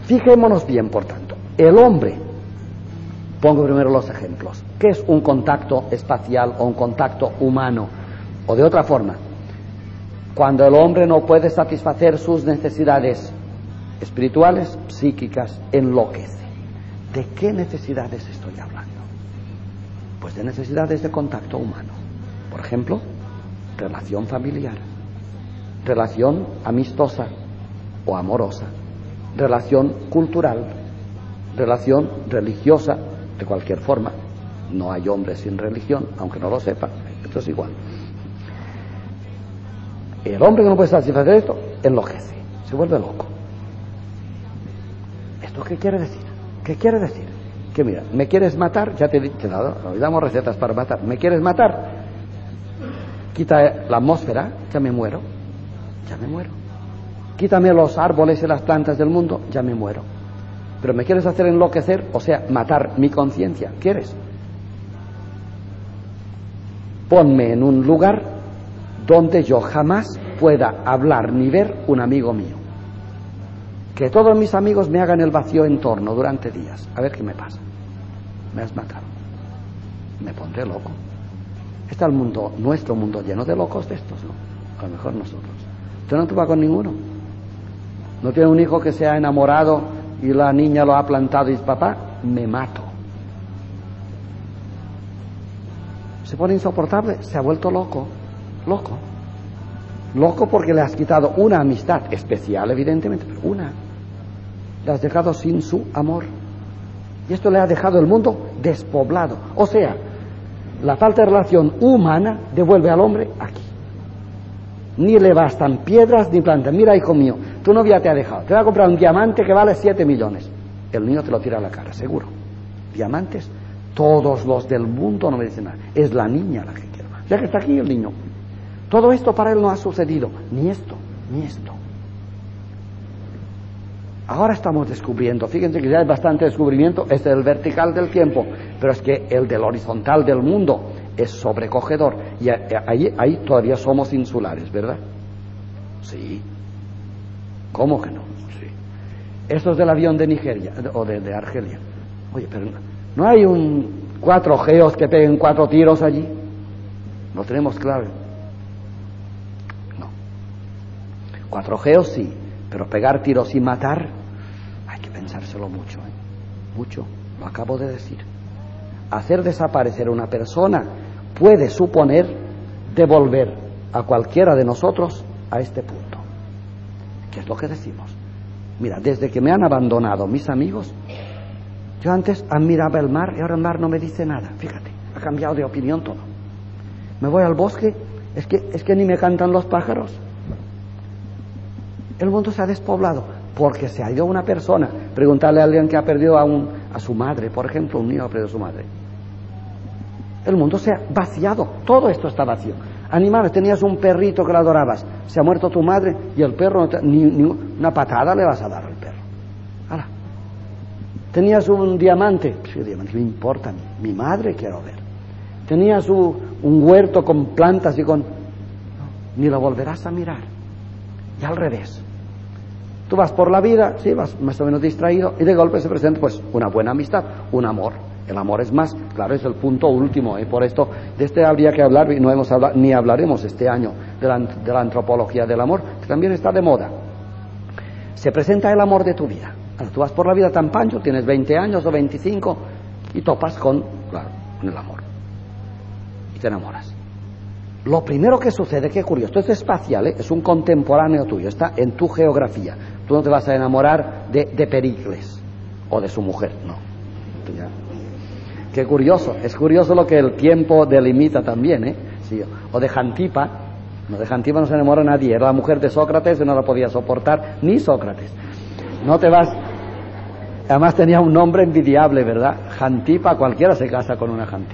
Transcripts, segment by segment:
Fijémonos bien, por tanto, el hombre, pongo primero los ejemplos, ¿qué es un contacto espacial o un contacto humano? O de otra forma, cuando el hombre no puede satisfacer sus necesidades espirituales, psíquicas, enloquece. ¿De qué necesidades estoy hablando? Pues de necesidades de contacto humano. Por ejemplo, relación familiar, relación amistosa o amorosa, relación cultural, relación religiosa, de cualquier forma. No hay hombre sin religión, aunque no lo sepa, esto es igual. El hombre que no puede satisfacer esto, enloquece, se vuelve loco. ¿Esto qué quiere decir? ¿Qué quiere decir? Que mira, ¿me quieres matar? Ya te he dado, hoy damos recetas para matar. ¿Me quieres matar? Quita la atmósfera, ya me muero. Ya me muero. Quítame los árboles y las plantas del mundo, ya me muero. Pero me quieres hacer enloquecer, o sea, matar mi conciencia. ¿Quieres? Ponme en un lugar donde yo jamás pueda hablar ni ver un amigo mío. Que todos mis amigos me hagan el vacío en torno durante días. A ver qué me pasa. Me has matado. Me pondré loco. Está el mundo, nuestro mundo, lleno de locos de estos, ¿no? A lo mejor nosotros. Usted no tuvo con ninguno. No tiene un hijo que se ha enamorado y la niña lo ha plantado y dice, papá, me mato. Se pone insoportable, se ha vuelto loco. Loco. Loco porque le has quitado una amistad especial, evidentemente, pero una. Le has dejado sin su amor. Y esto le ha dejado el mundo despoblado. O sea, la falta de relación humana devuelve al hombre aquí. Ni le bastan piedras ni plantas. Mira, hijo mío, tu novia te ha dejado. Te va a comprar un diamante que vale 7 millones. El niño te lo tira a la cara, seguro. Diamantes, todos los del mundo no me dicen nada. Es la niña la que quiere más. Ya que está aquí el niño. Todo esto para él no ha sucedido. Ni esto, ni esto. Ahora estamos descubriendo, fíjense que ya hay bastante descubrimiento, es el vertical del tiempo, pero es que el del horizontal del mundo es sobrecogedor. Y ahí todavía somos insulares, ¿verdad? Sí. ¿Cómo que no? Sí. Esto es del avión de Nigeria, o de Argelia. Oye, pero ¿no hay 4 geos que peguen 4 tiros allí? Lo tenemos claro. No. 4 geos sí, pero pegar tiros y matar, hay que pensárselo mucho, ¿eh? Mucho, lo acabo de decir. Hacer desaparecer a una persona puede suponer devolver a cualquiera de nosotros a este punto. ¿Qué es lo que decimos? Mira, desde que me han abandonado mis amigos, yo antes admiraba el mar y ahora el mar no me dice nada. Fíjate, ha cambiado de opinión todo. Me voy al bosque, es que ni me cantan los pájaros. El mundo se ha despoblado porque se ha ido una persona. Preguntarle a alguien que ha perdido a su madre, por ejemplo, un niño ha perdido a su madre. El mundo se ha vaciado, todo esto está vacío. Animales, tenías un perrito que lo adorabas, se ha muerto tu madre y el perro, ni una patada le vas a dar al perro. ¡Hala! Tenías un diamante, sí, diamante, ¿qué me importa? Mi madre quiero ver. Tenías un huerto con plantas y con... No, ni lo volverás a mirar. Y al revés. Tú vas por la vida, sí, vas más o menos distraído y de golpe se presenta pues una buena amistad, un amor. El amor es más, claro, es el punto último, por esto de este habría que hablar y no hemos hablado, ni hablaremos este año de la antropología del amor, que también está de moda. Se presenta el amor de tu vida. Ahora, tú vas por la vida tan pancho, tienes 20 años o 25 y topas con el amor. Y te enamoras. Lo primero que sucede, qué curioso, esto es espacial, es un contemporáneo tuyo, está en tu geografía. Tú no te vas a enamorar de Pericles o de su mujer, no. Ya. Qué curioso, es curioso lo que el tiempo delimita también, sí. O de Jantipa, no, de Jantipa no se enamora nadie, era la mujer de Sócrates y no la podía soportar ni Sócrates. No te vas, además tenía un nombre envidiable, ¿verdad? Jantipa, cualquiera se casa con una Jantipa.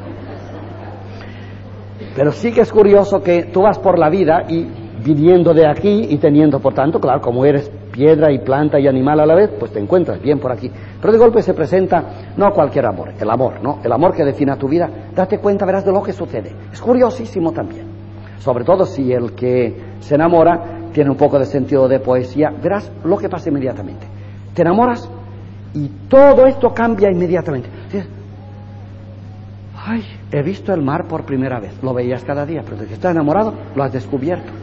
Pero sí que es curioso que tú vas por la vida y viniendo de aquí y teniendo, por tanto, claro, como eres piedra y planta y animal a la vez, pues te encuentras bien por aquí. Pero de golpe se presenta, no cualquier amor, el amor, ¿no? El amor que defina tu vida. Date cuenta, verás de lo que sucede. Es curiosísimo también. Sobre todo si el que se enamora tiene un poco de sentido de poesía, verás lo que pasa inmediatamente. Te enamoras y todo esto cambia inmediatamente. Ay, he visto el mar por primera vez. Lo veías cada día, pero de que estás enamorado, lo has descubierto.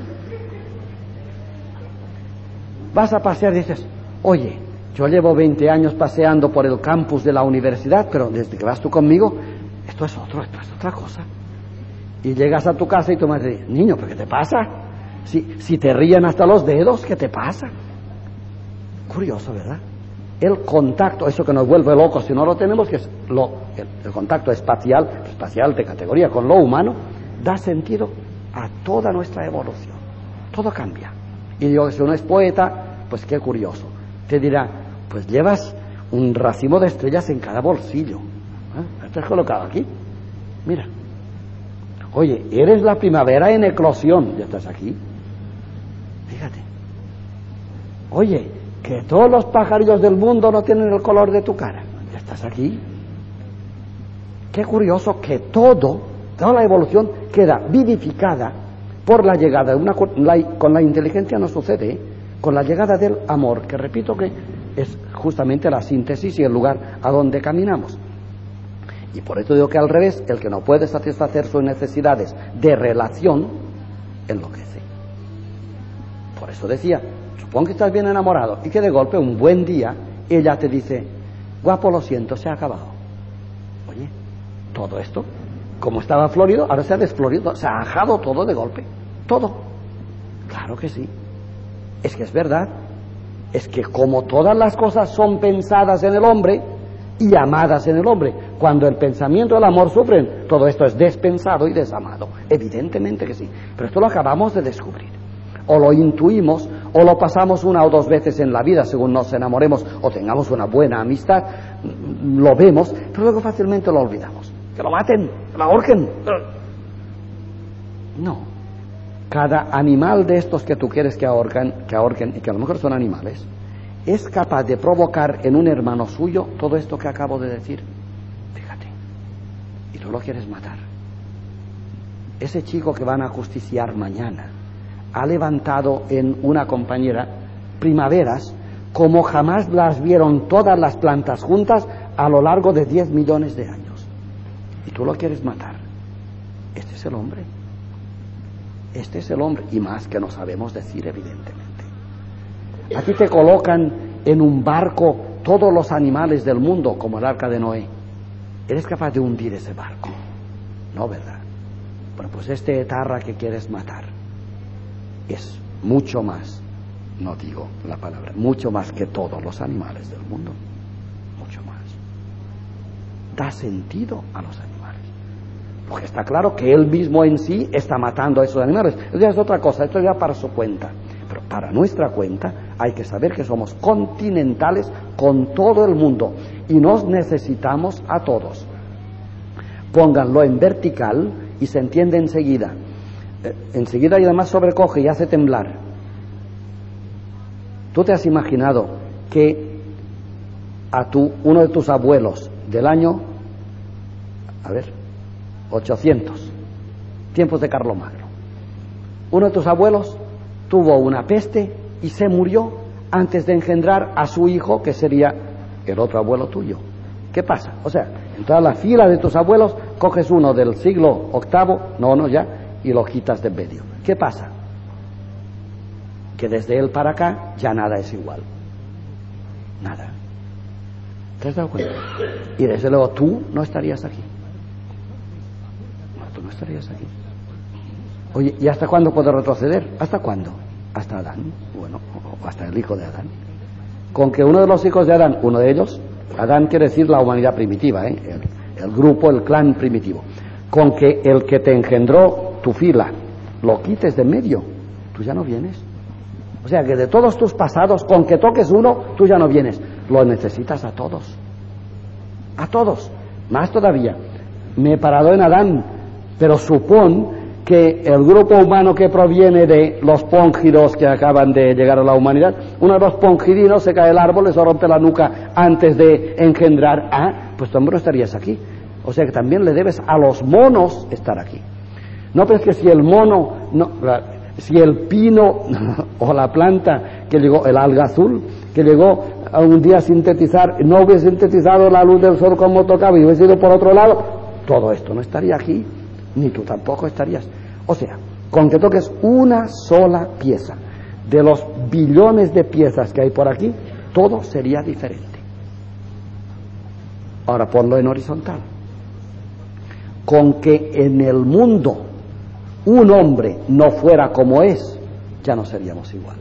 Vas a pasear y dices, oye, yo llevo 20 años paseando por el campus de la universidad, pero desde que vas tú conmigo, esto es otra cosa. Y llegas a tu casa y tu madre dice, niño, ¿pero qué te pasa? Si te ríen hasta los dedos, ¿qué te pasa? Curioso, ¿verdad? El contacto, eso que nos vuelve locos si no lo tenemos, que es el contacto espacial de categoría con lo humano, da sentido a toda nuestra evolución. Todo cambia. Y yo, si uno es poeta, pues qué curioso. Te dirá, pues llevas un racimo de estrellas en cada bolsillo. ¿Estás colocado aquí? Mira. Oye, eres la primavera en eclosión. Ya estás aquí. Fíjate. Oye, que todos los pajarillos del mundo no tienen el color de tu cara. Ya estás aquí. Qué curioso que toda la evolución queda vivificada por la llegada de con la inteligencia no sucede, ¿eh? Con la llegada del amor, que repito que es justamente la síntesis y el lugar a donde caminamos. Y por eso digo que al revés, el que no puede satisfacer sus necesidades de relación, enloquece. Por eso decía, supón que estás bien enamorado y que de golpe un buen día ella te dice, guapo, lo siento, se ha acabado. Oye, todo esto, como estaba florido, ahora se ha desflorido, se ha ajado todo de golpe, todo. Claro que sí. Es que es verdad, es que como todas las cosas son pensadas en el hombre y amadas en el hombre, cuando el pensamiento y el amor sufren, todo esto es despensado y desamado, evidentemente que sí, pero esto lo acabamos de descubrir, o lo intuimos, o lo pasamos una o dos veces en la vida según nos enamoremos o tengamos una buena amistad, lo vemos, pero luego fácilmente lo olvidamos, que lo maten, que lo ahorquen. No. Cada animal de estos que tú quieres que ahorquen, y que a lo mejor son animales, es capaz de provocar en un hermano suyo todo esto que acabo de decir. Fíjate. Y tú lo quieres matar. Ese chico que van a ajusticiar mañana ha levantado en una compañera primaveras como jamás las vieron todas las plantas juntas a lo largo de 10 millones de años. Y tú lo quieres matar. Este es el hombre. Este es el hombre, y más que no sabemos decir, evidentemente. A ti te colocan en un barco todos los animales del mundo, como el arca de Noé. ¿Eres capaz de hundir ese barco? No, ¿verdad? Bueno, pues este etarra que quieres matar es mucho más, no digo la palabra, mucho más que todos los animales del mundo. Mucho más. Da sentido a los animales. Porque está claro que él mismo en sí está matando a esos animales. Eso ya es otra cosa, esto ya para su cuenta. Pero para nuestra cuenta hay que saber que somos continentales con todo el mundo y nos necesitamos a todos. Pónganlo en vertical y se entiende enseguida. Enseguida y además sobrecoge y hace temblar. ¿Tú te has imaginado que uno de tus abuelos del año, 800, tiempos de Carlomagno, uno de tus abuelos tuvo una peste y se murió antes de engendrar a su hijo, que sería el otro abuelo tuyo? ¿Qué pasa? O sea, en toda la fila de tus abuelos coges uno del siglo VIII, y lo quitas de en medio. ¿Qué pasa? Que desde él para acá ya nada es igual. Nada. ¿Te has dado cuenta? Y desde luego tú no estarías aquí. Tú no estarías aquí. Oye, ¿y hasta cuándo puedo retroceder? ¿Hasta cuándo? Hasta Adán. Bueno, o hasta el hijo de Adán. Con que uno de los hijos de Adán, uno de ellos, Adán quiere decir la humanidad primitiva, el grupo, el clan primitivo, con que el que te engendró tu fila lo quites de en medio, tú ya no vienes. O sea que de todos tus pasados, con que toques uno, tú ya no vienes. Lo necesitas a todos. A todos. Más todavía. Me he parado en Adán, pero supón que el grupo humano que proviene de los póngidos que acaban de llegar a la humanidad, uno de los póngidinos se cae del árbol, les rompe la nuca antes de engendrar. Pues tú no estarías aquí. O sea que también le debes a los monos estar aquí. No, pero es que si el mono, si el pino o la planta que llegó, el alga azul, que llegó un día sintetizar, no hubiese sintetizado la luz del sol como tocaba y hubiese ido por otro lado, todo esto no estaría aquí, ni tú tampoco estarías. O sea, con que toques una sola pieza de los billones de piezas que hay por aquí, todo sería diferente. Ahora ponlo en horizontal. Con que en el mundo un hombre no fuera como es, ya no seríamos iguales.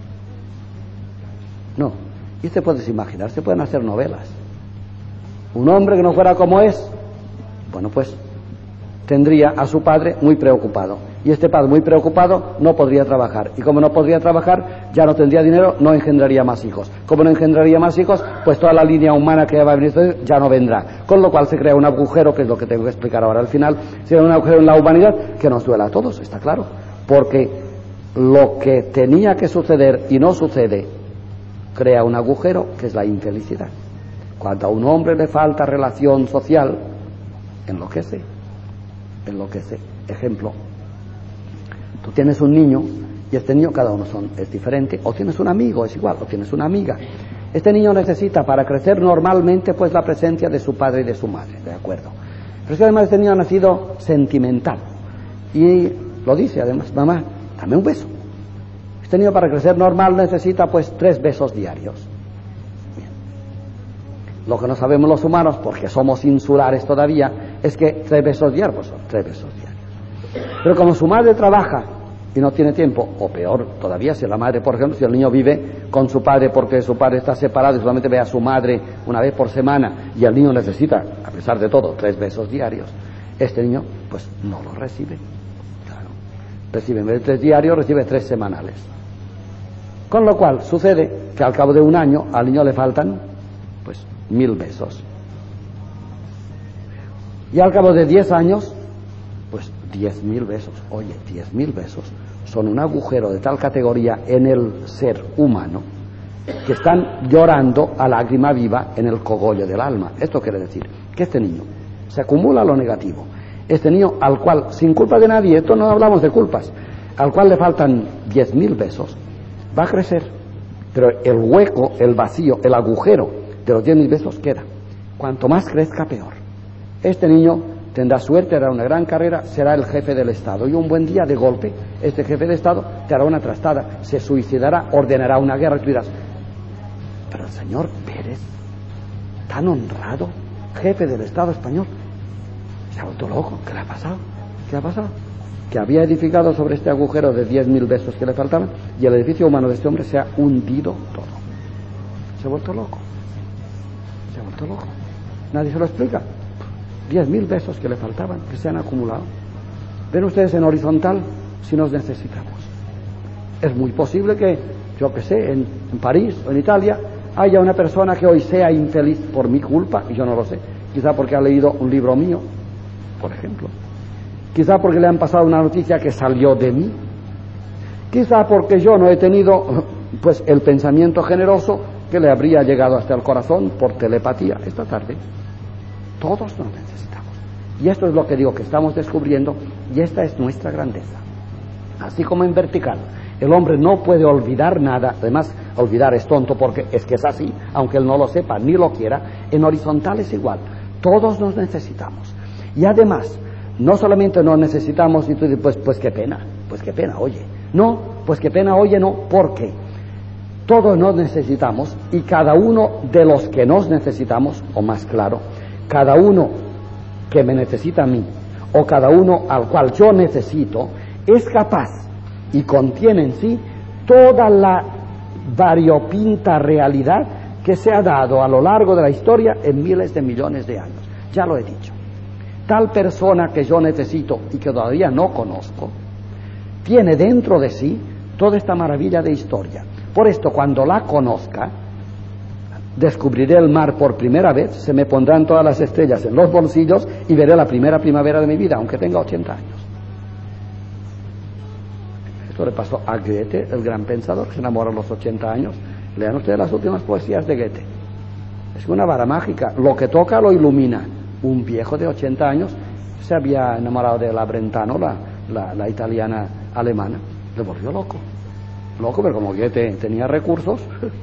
No, y te puedes imaginar, se pueden hacer novelas. Un hombre que no fuera como es, bueno, pues tendría a su padre muy preocupado, y este padre muy preocupado no podría trabajar, y como no podría trabajar, ya no tendría dinero, no engendraría más hijos. Como no engendraría más hijos, pues toda la línea humana que va a venir ya no vendrá, con lo cual se crea un agujero, que es lo que tengo que explicar ahora al final. Se crea un agujero en la humanidad que nos duela a todos, está claro, porque lo que tenía que suceder y no sucede crea un agujero que es la infelicidad. Cuando a un hombre le falta relación social, enloquece. Ejemplo, tú tienes un niño y este niño, cada uno es diferente, o tienes un amigo, es igual, o tienes una amiga. Este niño necesita para crecer normalmente pues la presencia de su padre y de su madre, ¿de acuerdo? Pero es que además este niño ha nacido sentimental y lo dice además: mamá, dame un beso. Este niño para crecer normal necesita pues 3 besos diarios. Bien. Lo que no sabemos los humanos, porque somos insulares todavía, es que 3 besos diarios, pues son 3 besos diarios. Pero como su madre trabaja y no tiene tiempo, o peor todavía, si la madre, por ejemplo, si el niño vive con su padre porque su padre está separado y solamente ve a su madre una vez por semana, y el niño necesita, a pesar de todo, 3 besos diarios, este niño pues no lo recibe. Claro, recibe en vez de 3 diarios, recibe 3 semanales. Con lo cual sucede que al cabo de un año al niño le faltan pues 1000 besos. Y al cabo de 10 años, pues 10.000 besos. Oye, 10.000 besos son un agujero de tal categoría en el ser humano que están llorando a lágrima viva en el cogollo del alma. Esto quiere decir que este niño se acumula lo negativo. Este niño al cual, sin culpa de nadie, esto no hablamos de culpas, al cual le faltan 10.000 besos, va a crecer, pero el hueco, el vacío, el agujero de los 10.000 besos queda. Cuanto más crezca, peor. Este niño tendrá suerte, hará una gran carrera, será el jefe del Estado, y un buen día, de golpe, este jefe de Estado te hará una trastada, se suicidará, ordenará una guerra, y tú dirás: pero el señor Pérez, tan honrado, jefe del Estado español, se ha vuelto loco. ¿Qué le ha pasado? ¿Qué ha pasado? Que había edificado sobre este agujero de 10.000 besos que le faltaban, y el edificio humano de este hombre se ha hundido todo. Se ha vuelto loco. Se ha vuelto loco. Nadie se lo explica. 10.000 besos que le faltaban, que se han acumulado. Ven ustedes en horizontal si nos necesitamos. Es muy posible que, yo que sé, en París o en Italia haya una persona que hoy sea infeliz por mi culpa, y yo no lo sé. Quizá porque ha leído un libro mío, por ejemplo. Quizá porque le han pasado una noticia que salió de mí. Quizá porque yo no he tenido pues el pensamiento generoso que le habría llegado hasta el corazón por telepatía esta tarde. Todos nos necesitamos. Y esto es lo que digo que estamos descubriendo, y esta es nuestra grandeza. Así como en vertical el hombre no puede olvidar nada, además olvidar es tonto porque es que es así, aunque él no lo sepa ni lo quiera, en horizontal es igual. Todos nos necesitamos. Y además, no solamente nos necesitamos y tú dices, pues qué pena, oye. No, pues qué pena, oye, no, porque todos nos necesitamos, y cada uno de los que nos necesitamos, o más claro, cada uno que me necesita a mí, o cada uno al cual yo necesito, es capaz y contiene en sí toda la variopinta realidad que se ha dado a lo largo de la historia en miles de millones de años. Ya lo he dicho. Tal persona que yo necesito y que todavía no conozco, tiene dentro de sí toda esta maravilla de historia. Por esto, cuando la conozca, descubriré el mar por primera vez, se me pondrán todas las estrellas en los bolsillos y veré la primera primavera de mi vida, aunque tenga 80 años. Esto le pasó a Goethe, el gran pensador, que se enamoró a los 80 años. Lean ustedes las últimas poesías de Goethe. Es una vara mágica, lo que toca lo ilumina. Un viejo de 80 años se había enamorado de la Brentano, la italiana alemana, le volvió loco, pero como Goethe tenía recursos,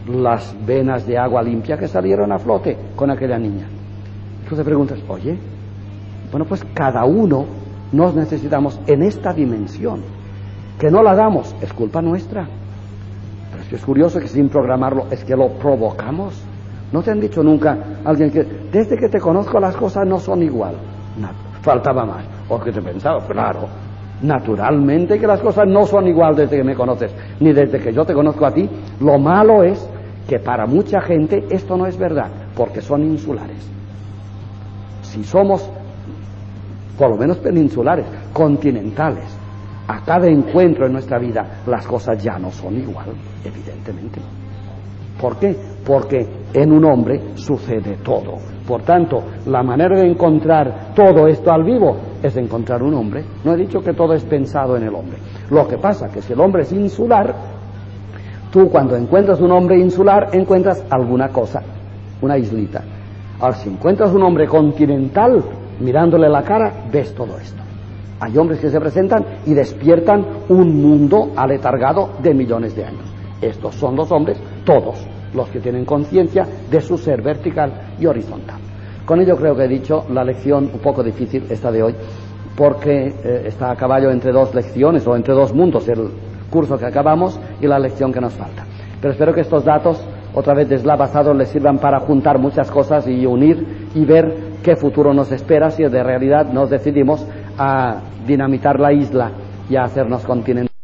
las venas de agua limpia que salieron a flote con aquella niña. Tú te preguntas, oye, bueno, pues cada uno nos necesitamos en esta dimensión. Que no la damos, es culpa nuestra. Pero es que es curioso que sin programarlo, es que lo provocamos. ¿No te han dicho nunca alguien que desde que te conozco las cosas no son igual? Faltaba más. O que te pensaba, claro, naturalmente que las cosas no son igual desde que me conoces, ni desde que yo te conozco a ti. Lo malo es que para mucha gente esto no es verdad, porque son insulares. Si somos, por lo menos peninsulares, continentales, a cada encuentro en nuestra vida las cosas ya no son igual, evidentemente. ¿Por qué? Porque en un hombre sucede todo. Por tanto, la manera de encontrar todo esto al vivo es encontrar un hombre. No he dicho que todo es pensado en el hombre. Lo que pasa que si el hombre es insular, tú cuando encuentras un hombre insular encuentras alguna cosa, una islita. Ahora, si encuentras un hombre continental, mirándole la cara, ves todo esto. Hay hombres que se presentan y despiertan un mundo aletargado de millones de años. Estos son los hombres, todos los que tienen conciencia de su ser vertical y horizontal. Con ello creo que he dicho la lección un poco difícil esta de hoy, porque está a caballo entre dos lecciones o entre dos mundos, el curso que acabamos y la lección que nos falta. Pero espero que estos datos, otra vez deslavazados, les sirvan para juntar muchas cosas y unir y ver qué futuro nos espera si de realidad nos decidimos a dinamitar la isla y a hacernos continente.